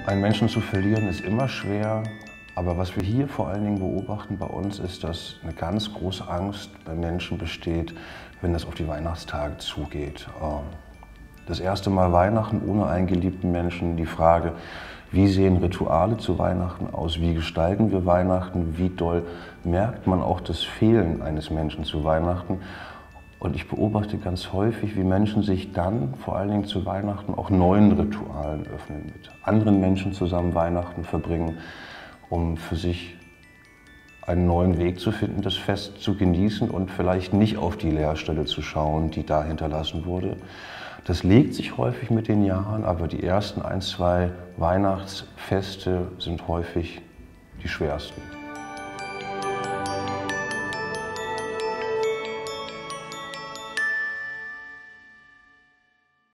Einen Menschen zu verlieren ist immer schwer, aber was wir hier vor allen Dingen beobachten bei uns ist, dass eine ganz große Angst bei Menschen besteht, wenn es auf die Weihnachtstage zugeht. Das erste Mal Weihnachten ohne einen geliebten Menschen, die Frage, wie sehen Rituale zu Weihnachten aus, wie gestalten wir Weihnachten, wie doll merkt man auch das Fehlen eines Menschen zu Weihnachten. Und ich beobachte ganz häufig, wie Menschen sich dann, vor allen Dingen zu Weihnachten, auch neuen Ritualen öffnen, mit anderen Menschen zusammen Weihnachten verbringen, um für sich einen neuen Weg zu finden, das Fest zu genießen und vielleicht nicht auf die Leerstelle zu schauen, die da hinterlassen wurde. Das legt sich häufig mit den Jahren, aber die ersten 1, 2 Weihnachtsfeste sind häufig die schwersten.